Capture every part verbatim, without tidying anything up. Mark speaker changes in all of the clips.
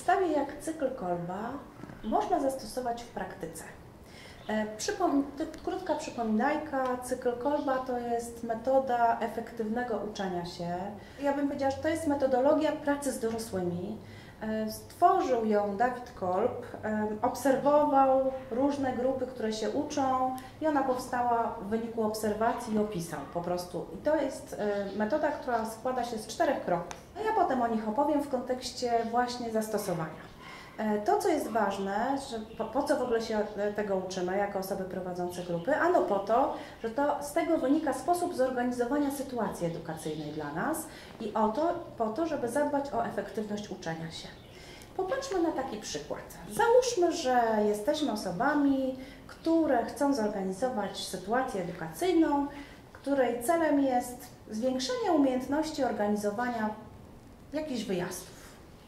Speaker 1: przedstawię, jak cykl Kolba można zastosować w praktyce. Przypom krótka przypominajka, cykl Kolba to jest metoda efektywnego uczenia się. Ja bym powiedziała, że to jest metodologia pracy z dorosłymi. Stworzył ją David Kolb, obserwował różne grupy, które się uczą i ona powstała w wyniku obserwacji i opisał po prostu. I to jest metoda, która składa się z czterech kroków. A ja potem o nich opowiem w kontekście właśnie zastosowania. To, co jest ważne, że po, po co w ogóle się tego uczymy jako osoby prowadzące grupy? Ano po to, że to z tego wynika sposób zorganizowania sytuacji edukacyjnej dla nas i o to, po to, żeby zadbać o efektywność uczenia się. Popatrzmy na taki przykład. Załóżmy, że jesteśmy osobami, które chcą zorganizować sytuację edukacyjną, której celem jest zwiększenie umiejętności organizowania jakichś wyjazdów.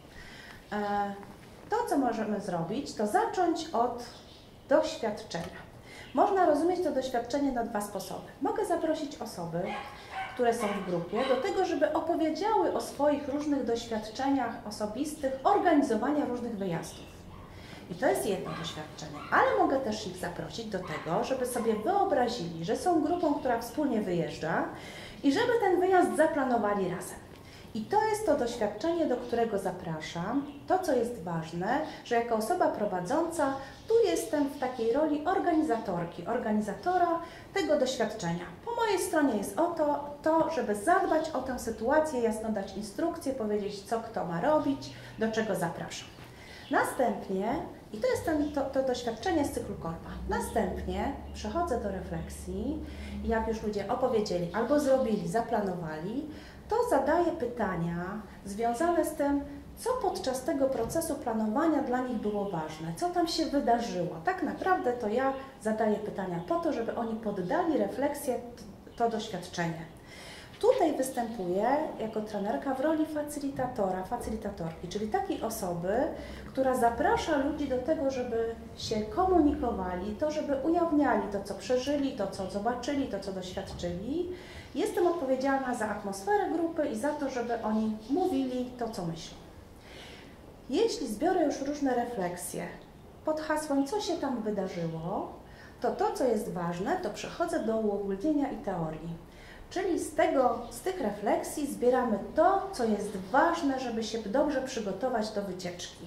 Speaker 1: To, co możemy zrobić, to zacząć od doświadczenia. Można rozumieć to doświadczenie na dwa sposoby. Mogę zaprosić osoby, które są w grupie, do tego, żeby opowiedziały o swoich różnych doświadczeniach osobistych organizowania różnych wyjazdów. I to jest jedno doświadczenie, ale mogę też ich zaprosić do tego, żeby sobie wyobrazili, że są grupą, która wspólnie wyjeżdża i żeby ten wyjazd zaplanowali razem. I to jest to doświadczenie, do którego zapraszam. To, co jest ważne, że jako osoba prowadząca, tu jestem w takiej roli organizatorki, organizatora tego doświadczenia. Po mojej stronie jest o to, to, żeby zadbać o tę sytuację, jasno dać instrukcję, powiedzieć, co kto ma robić, do czego zapraszam. Następnie, i to jest ten, to, to doświadczenie z cyklu Kolba, następnie przechodzę do refleksji i jak już ludzie opowiedzieli albo zrobili, zaplanowali, to zadaję pytania związane z tym, co podczas tego procesu planowania dla nich było ważne, co tam się wydarzyło. Tak naprawdę to ja zadaję pytania po to, żeby oni poddali refleksję to doświadczenie. Tutaj występuję jako trenerka w roli facylitatora, facylitatorki, czyli takiej osoby, która zaprasza ludzi do tego, żeby się komunikowali, to, żeby ujawniali to, co przeżyli, to, co zobaczyli, to, co doświadczyli. Jestem odpowiedzialna za atmosferę grupy i za to, żeby oni mówili to, co myślą. Jeśli zbiorę już różne refleksje pod hasłem, co się tam wydarzyło, to to, co jest ważne, to przechodzę do uogólnienia i teorii. Czyli z, tego, z tych refleksji zbieramy to, co jest ważne, żeby się dobrze przygotować do wycieczki.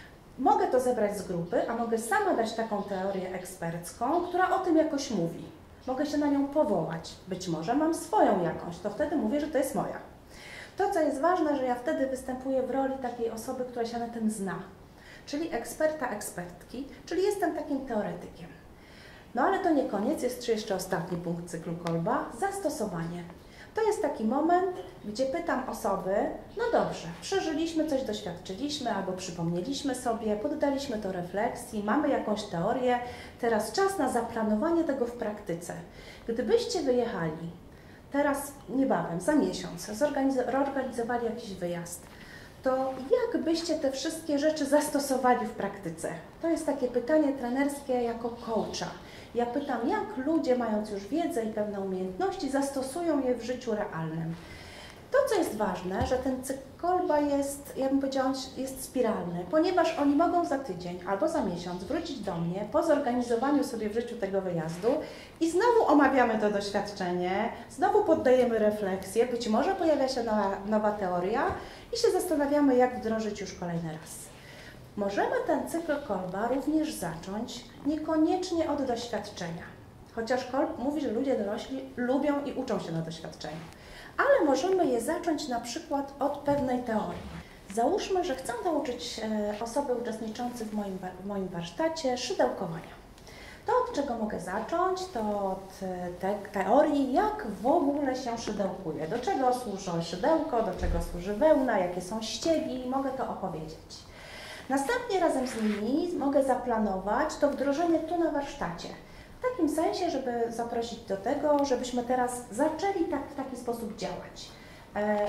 Speaker 1: Mogę to zebrać z grupy, a mogę sama dać taką teorię ekspercką, która o tym jakoś mówi. Mogę się na nią powołać. Być może mam swoją jakąś, to wtedy mówię, że to jest moja. To, co jest ważne, że ja wtedy występuję w roli takiej osoby, która się na tym zna, czyli eksperta, ekspertki, czyli jestem takim teoretykiem. No ale to nie koniec, jest jeszcze ostatni punkt cyklu Kolba, zastosowanie. To jest taki moment, gdzie pytam osoby, no dobrze, przeżyliśmy, coś doświadczyliśmy albo przypomnieliśmy sobie, poddaliśmy to refleksji, mamy jakąś teorię, teraz czas na zaplanowanie tego w praktyce. Gdybyście wyjechali teraz niebawem, za miesiąc, zorganizowali jakiś wyjazd, to jak byście te wszystkie rzeczy zastosowali w praktyce? To jest takie pytanie trenerskie jako coacha. Ja pytam, jak ludzie, mając już wiedzę i pewne umiejętności, zastosują je w życiu realnym. To, co jest ważne, że ten cykl Kolba jest, ja bym powiedziała, jest spiralny, ponieważ oni mogą za tydzień albo za miesiąc wrócić do mnie po zorganizowaniu sobie w życiu tego wyjazdu i znowu omawiamy to doświadczenie, znowu poddajemy refleksję, być może pojawia się nowa, nowa teoria i się zastanawiamy, jak wdrożyć już kolejny raz. Możemy ten cykl Kolba również zacząć niekoniecznie od doświadczenia, chociaż Kolb mówi, że ludzie dorośli lubią i uczą się na doświadczeniu, ale możemy je zacząć na przykład od pewnej teorii. Załóżmy, że chcę nauczyć osoby uczestniczące w moim, w moim warsztacie szydełkowania. To, od czego mogę zacząć, to od te, teorii, jak w ogóle się szydełkuje, do czego służy szydełko, do czego służy wełna, jakie są ściegi, mogę to opowiedzieć. Następnie razem z nimi mogę zaplanować to wdrożenie tu na warsztacie. W takim sensie, żeby zaprosić do tego, żebyśmy teraz zaczęli tak, w taki sposób działać. E,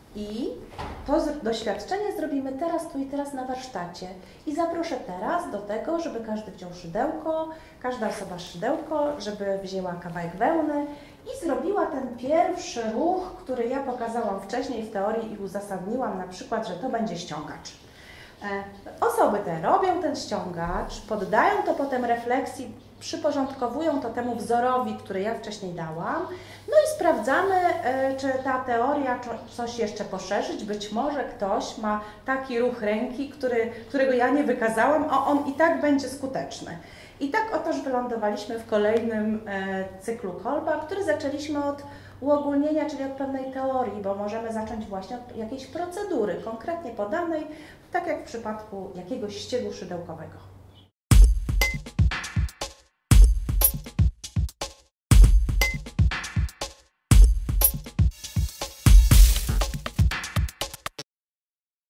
Speaker 1: I to doświadczenie zrobimy teraz, tu i teraz na warsztacie. I zaproszę teraz do tego, żeby każdy wziął szydełko, każda osoba szydełko, żeby wzięła kawałek wełny i zrobiła ten pierwszy ruch, który ja pokazałam wcześniej w teorii i uzasadniłam na przykład, że to będzie ściągacz. Osoby te robią ten ściągacz, poddają to potem refleksji, przyporządkowują to temu wzorowi, który ja wcześniej dałam, no i sprawdzamy, czy ta teoria coś jeszcze poszerzyć. Być może ktoś ma taki ruch ręki, który, którego ja nie wykazałam, a on i tak będzie skuteczny. I tak otoż wylądowaliśmy w kolejnym cyklu Kolba, który zaczęliśmy od uogólnienia, czyli od pewnej teorii, bo możemy zacząć właśnie od jakiejś procedury konkretnie podanej, tak jak w przypadku jakiegoś ściegu szydełkowego.